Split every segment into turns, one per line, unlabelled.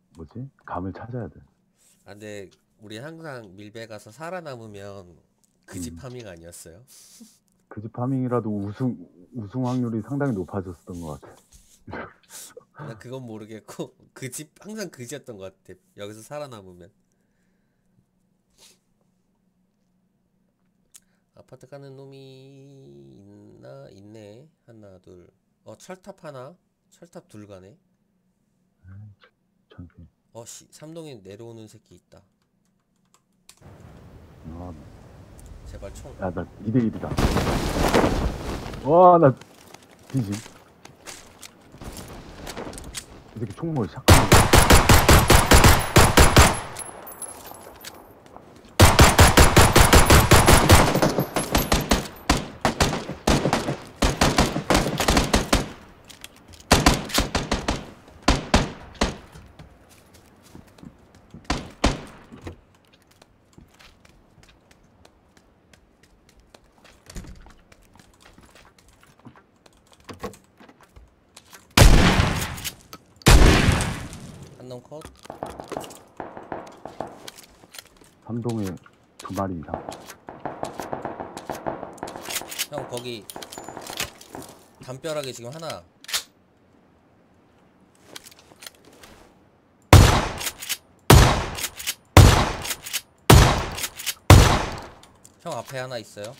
뭐지? 감을 찾아야 돼.
아, 근데 우리 항상 밀배 가서 살아남으면 그 집
음.
파밍 아니었어요?
그 집 파밍이라도 우승 확률이 상당히 높아졌었던 것 같아.
아, 나 그건 모르겠고 그 집 항상 그 집이었던 것 같아. 여기서 살아남으면. 아파트 가는 놈이 있나? 있네. 하나, 둘. 철탑 하나? 철탑 둘 가네.
천천히.
삼동에 내려오는 새끼 있다.
아,
제발 총.
야, 나 2대1이다. 와, 나 뒤지. 이 새끼 총몰 샷건.
한 놈 컷.
삼동에 2마리 이상.
형 거기 담벼락에 지금 하나. 형 앞에 하나 있어요.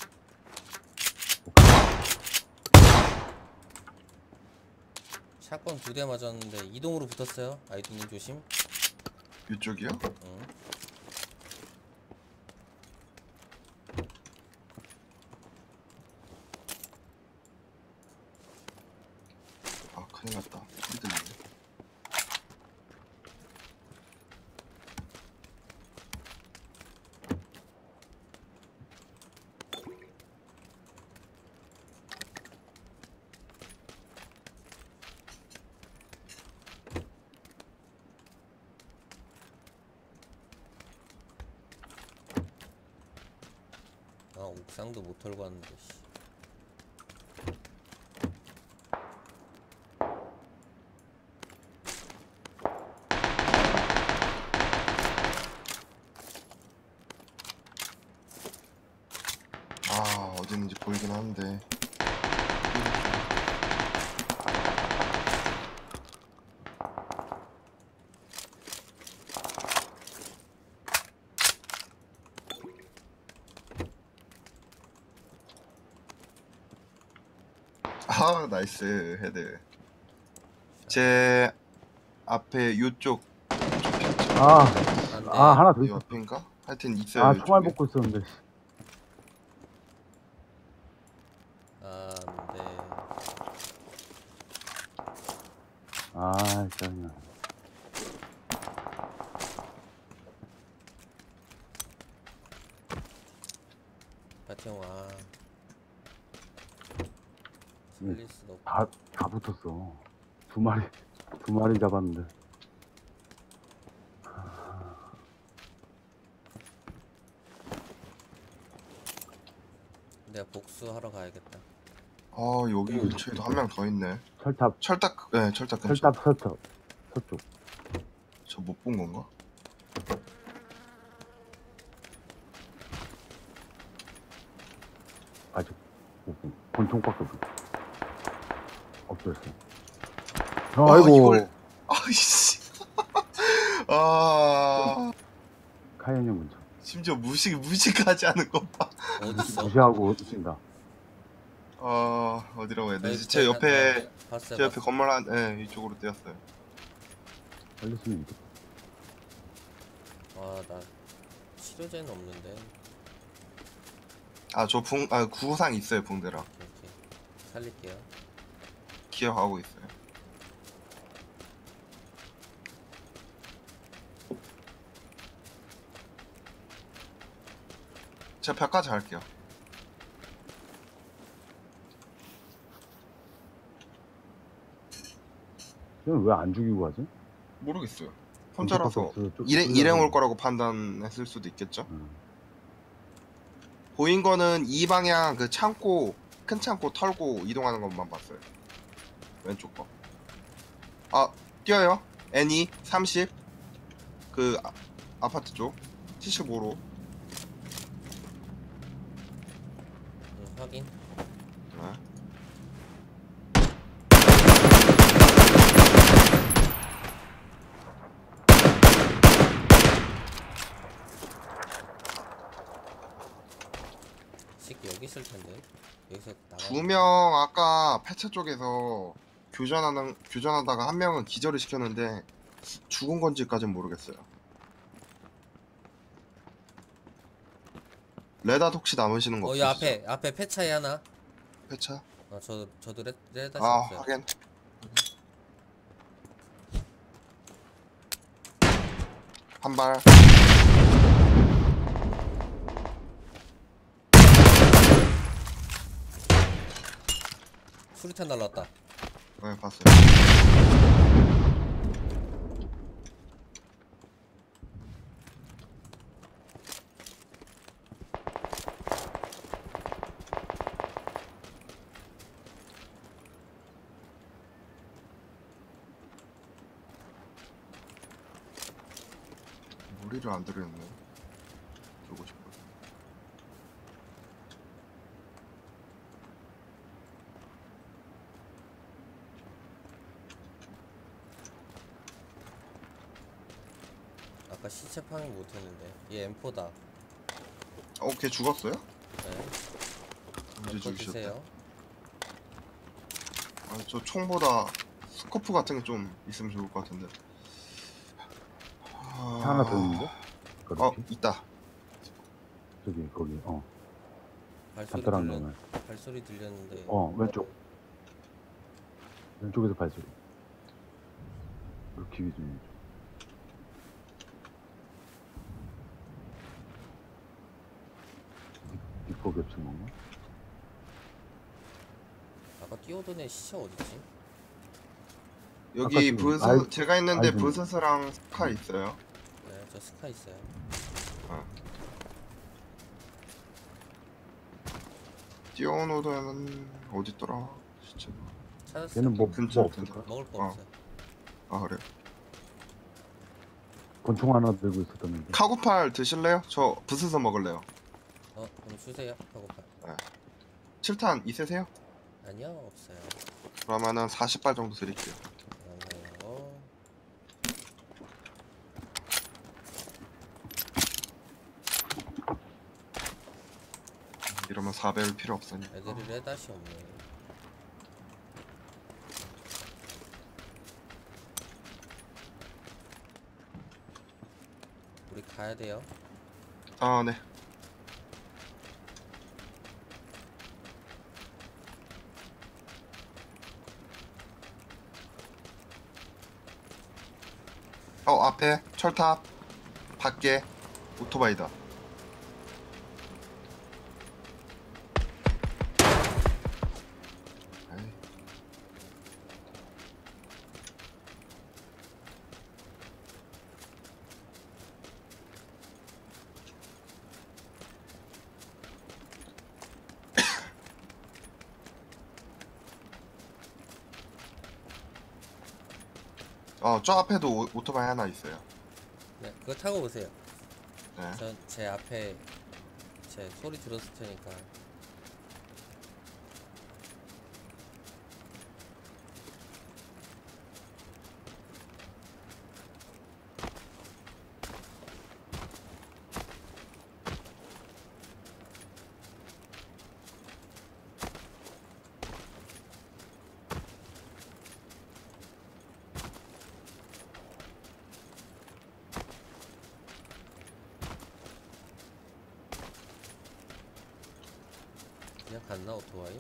샷건 2대 맞았는데 이동으로 붙었어요. 아이두님 조심.
이쪽이요?
응.
아 큰일 났다. 소리 들리네.
옥상도 못 털고 왔는데 씨.
아 어디 있는지 보이긴 하는데. 아 나이스 헤드. 제 앞에 요쪽
아,
안 돼.
하나 더 있어.
옆인가? 하여튼 있어요.
아, 총알
이쪽에.
먹고 있었는데.
안 돼.
아, 짜증나.
파티형 살릴 수도 없고.
다 붙었어. 2마리 잡았는데.
내가 복수하러 가야겠다.
아 여기 근처에도 한 명 더 있네.
철탑,
철딱 근처.
철탑 서쪽.
저 못 본 건가?
아직 권총밖에 없었어. 아이고.
이걸 아이씨. 아
카이엔 형 근처.
심지어 무식하지 않은 거 봐.
어딨어?
무시하고 뛴다.
어디라고 해야 되지?
여기
제 옆에
봤어요.
제 옆에 건물 이쪽으로 뛰었어요.
살렸으면 이제.
나 치료제는 없는데.
저 구상 있어요. 붕대랑
이렇게 살릴게요.
기억하고 있어요. 제가 벽까지 갈게요.
형 왜 안 죽이고 가지?
모르겠어요. 혼자라서
없어서 좀
일행 올 거라고 판단했을 수도 있겠죠.
응.
보인 거는 이 방향 그 창고 큰 창고 털고 이동하는 것만 봤어요. 왼쪽 거. 뛰어요. N2 30 그 아파트 쪽 75로.
확인.
네.
새끼 여기 있을 텐데. 여기서 나가.
2명 아까 폐차 쪽에서 교전하다가 한 명은 기절을 시켰는데 죽은 건지까지는 모르겠어요. 레닷 혹시 남으시는 거
이
없으시죠?
앞에 폐차에 하나.
폐차?
저도 레다시
아
없어요.
확인. 한 발.
수류탄 날라왔다.
네 봤어요. 머리를 안 들였네. 들고 싶어.
아까 시체 파밍 못했는데. 얘 M4다.
걔 죽었어요?
네.
언제
M4
죽으셨대?
주세요.
저 총보다 스코프 같은 게 좀 있으면 좋을 것 같은데.
차 하나 더 있는데? 그렇지.
있다.
저기 거기
발소리
간단한 놈을.
발소리 들렸는데.
왼쪽에서 발소리. 기기 좀 해줘. 니거 겹친 건가?
아까 뛰어오던 애 시체 어딨지?
여기
지금
브스 제가 있는데
알고
브스스랑 스카 있어요.
네, 저 스카 있어요.
뛰어오는 어딨더라? 진짜.
찾았어.
얘는 뭐
근처
없을까?
먹을 거
어.
없어요.
그래.
권총 하나 들고 있었다는데.
카고팔 드실래요? 저 부스스 먹을래요.
그럼 주세요. 하고파.
7탄 있으세요?
아니요, 없어요.
그러면은 40발 정도 드릴게요.
그러네요.
이러면 4배울 필요 없으니까.
애들이 레닷이 없네. 우리 가야 돼요.
네. 앞에 철탑 밖에 오토바이다. 에이. 저 앞에도 오토바이 하나 있어요.
네, 그거 타고 오세요.
네.
전 제 앞에 제 소리 들었을 테니까. 그냥 갔나 오토바이?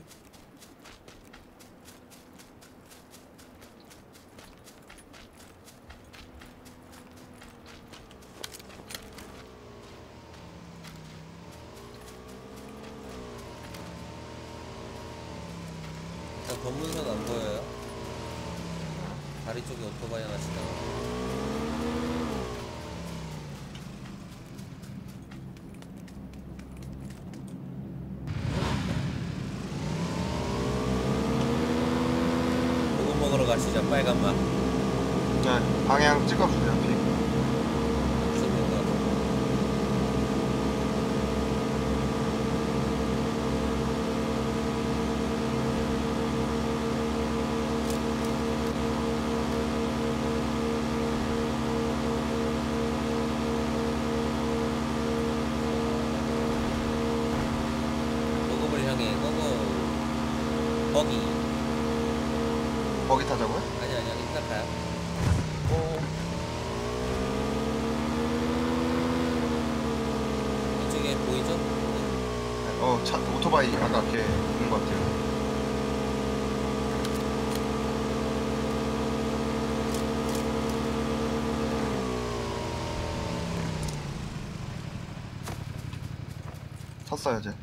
일단 검문선 안 보여요. 다리 쪽에 오토바이 하나 지나가. 먹으러 가시죠, 빨간 맛.
네. 방향 찍어주세요. 픽.
버기.
버기 타자고요?
아니 일단 가요. 이쪽에 보이죠?
차 오토바이 아까 걔 있는 것 같아요. 탔어요 이제.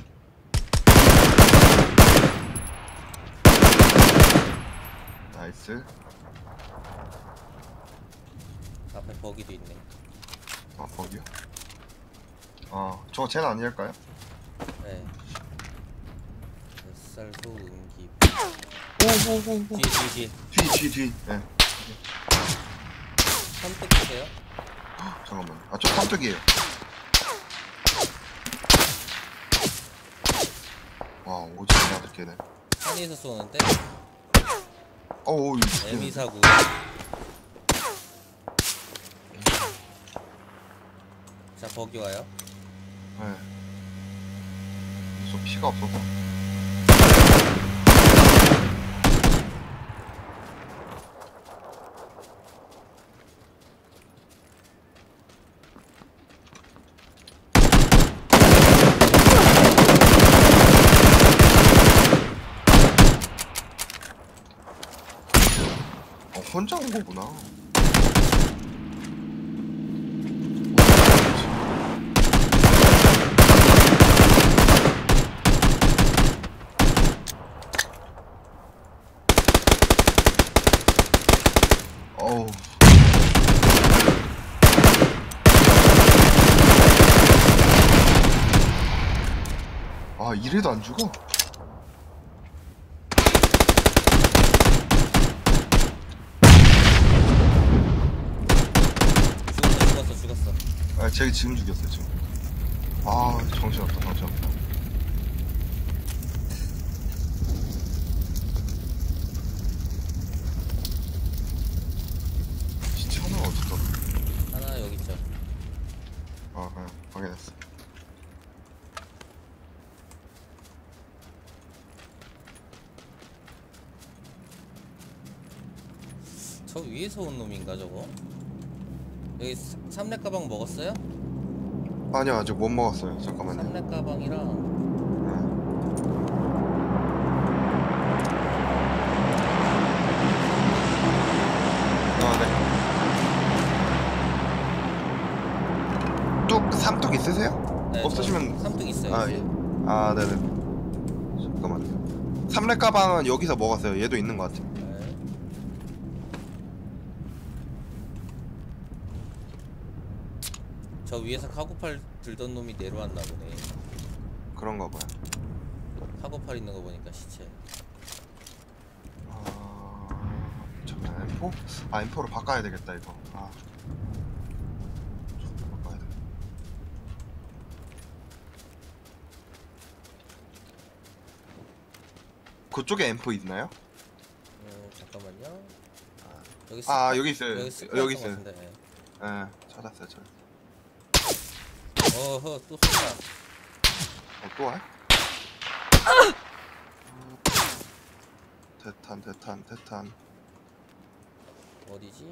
나이스.
앞에 버기도 있네.
버기요? 저거 쟤는 아닐까요?
네. 뱃살 소음기.
오오오오. 뒤. 네.
선택 주세요.
잠깐만. 저 깜짝이에요. 와, 오지게 나들게네.
산에서 쏘는데
어우,
M249. 자, 버기 와요.
네. 저 피가 없어서. 혼자 온 거구나. 어우. 이래도 안 죽어?
죽었어.
쟤 지금 죽였어요, 지금. 정신없다. 진짜 하나 어딨다.
하나 여기 있죠.
확인했어.
저 위에서 온 놈인가 저거? 여기 삼렙 가방 먹었어요?
아니요, 아직 못 먹었어요. 잠깐만요.
삼렙 가방이랑
삼뚝 있으세요?
네,
없으시면
삼뚝 있어요.
네네. 잠깐만요. 삼렙 가방은 여기서 먹었어요. 얘도 있는 것 같아.
네. 저 위에서 카고팔 들던 놈이 내려왔나 보네.
그런가 봐요.
카고팔 있는 거 보니까 시체.
잠깐만, M4? M4로 바꿔야 되겠다 이거. 바꿔야 돼. 그쪽에 M4 있나요?
잠깐만요.
여기 있어요. 여기 있어요.
같은데, 네.
찾았어요.
어허, 또 쏜다.
또 와요? 대탄.
어디지?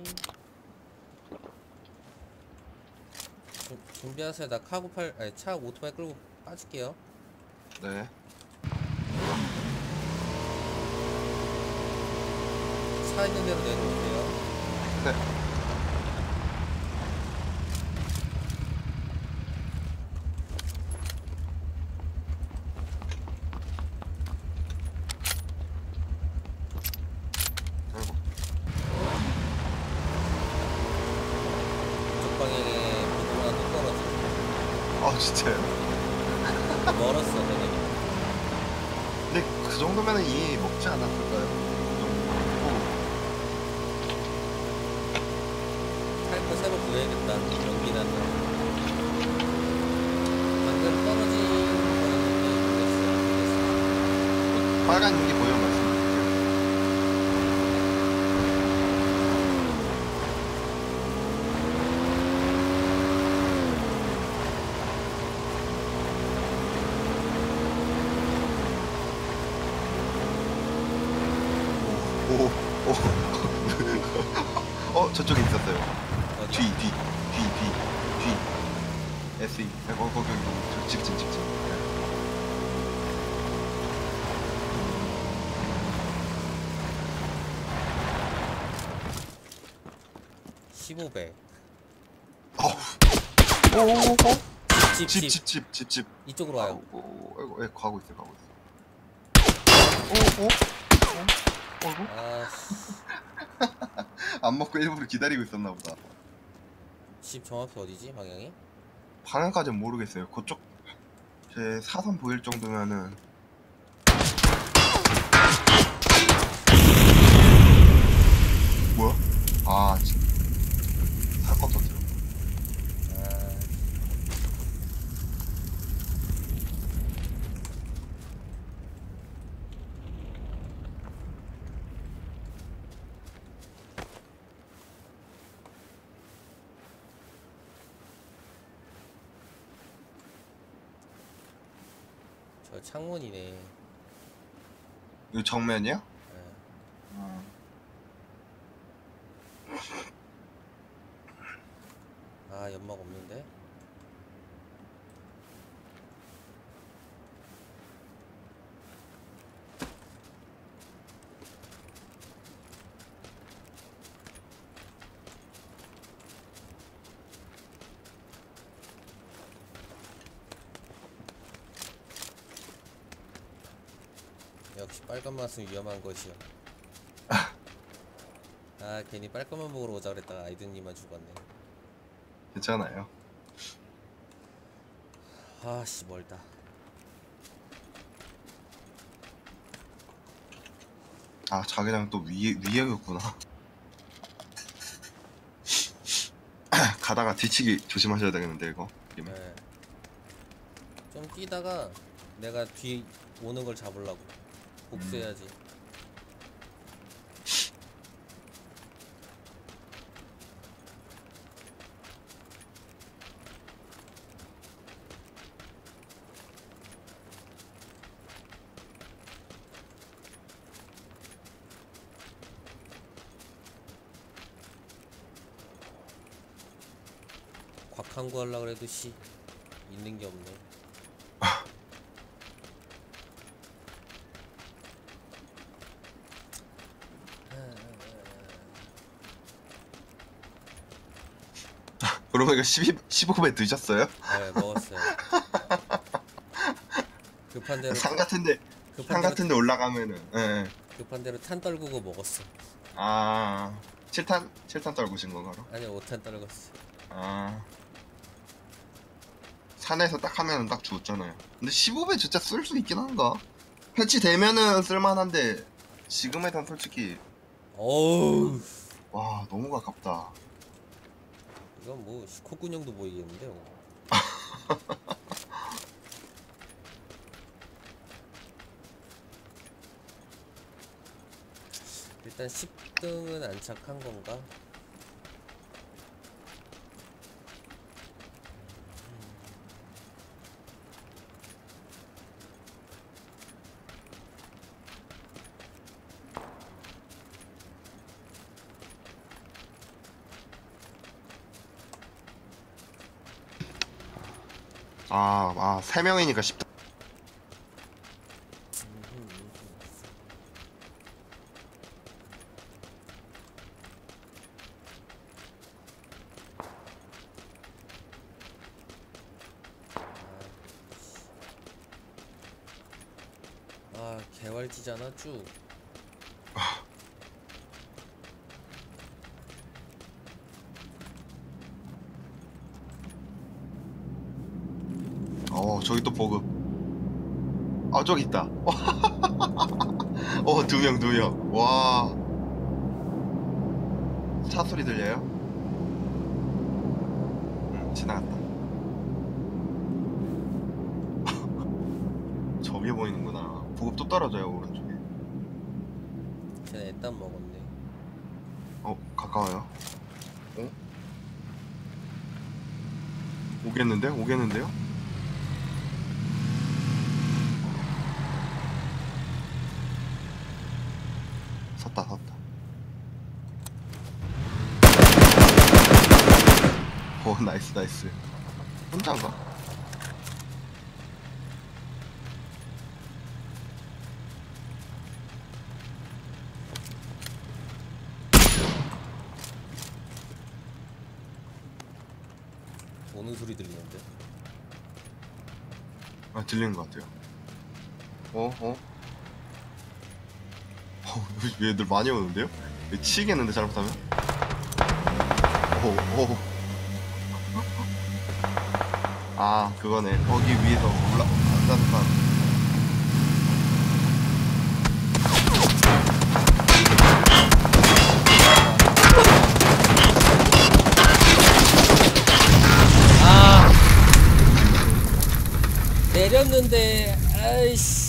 준비하세요. 나 카고팔, 아니 차 오토바이 끌고 빠질게요.
네.
차 있는 대로 내려오세요.
네.
이쪽 방향에 비도 하나 또 떨어져.
진짜요?
멀었어, 되게.
근데 그 정도면은 이 먹지 않았을까요?
탈거 새로 구해야겠다. 연기 나서. 방금 떨어진 거였는데
빨간 연기 보이면 말씀드릴게요. 저쪽에 있었어요.
어디?
뒤. SE. 거기 직진. 네.
15배.
아우. 집.
이쪽으로 와요.
아이고, 가고 있어. 어이구.
아씨.
안 먹고 일부러 기다리고 있었나 보다.
집 정확히 어디지? 방향이?
방향까지는 모르겠어요. 그쪽 제 사선 보일 정도면은. 뭐야? 아, 사건 터뜨려.
아, 저 창문이네.
이거 정면이야?
예. 아, 연막 없는데? 역시 빨간 맛은 위험한 것이요. 아, 괜히 빨간맛 먹으러 오자 그랬다가 아이드님만 죽었네.
괜찮아요.
아씨, 멀다.
아, 자기장 또 위에였구나. 가다가 뒤치기 조심하셔야 되겠는데 이거.
네. 좀 뛰다가 내가 뒤 오는 걸 잡으려고 복수해야지. 곽한구 하려고 그래도 씨 있는 게 없네.
그러면 이거 15배 드셨어요?
네, 먹었어요. 급한 대로
산 같은데 올라가면은. 예.
급한 대로 탄 떨구고 먹었어.
아, 7탄 떨구신 건가요?
아니, 5탄 떨궜어.
아, 산에서 딱 하면은 딱 죽었잖아요. 근데 15배 진짜 쓸 수 있긴 한가? 패치되면은 쓸만한데 지금에선 솔직히
어우,
와, 너무 가깝다.
이건 뭐 콧근형도 보이겠는데. 일단 10등은 안착한 건가?
아, 3명이니까 쉽다.
아, 개활지잖아 쭉.
저기 또 보급. 저기 있다. 2명. 와. 차 소리 들려요? 지나갔다. 저 위에 보이는구나. 보급 또 떨어져요, 오른쪽에.
쟤네 애딴 먹었네.
가까워요. 오겠는데요? 섰다. 나이스 나이스. 혼자인가?
오는 소리 들리는데.
아 들리는 것 같아요. 어? 여기 얘들 많이 오는데요? 여기 치겠는데 잘못하면? 아 그거네. 거기 위에서 올라간다는 거.
아 내렸는데 아이씨.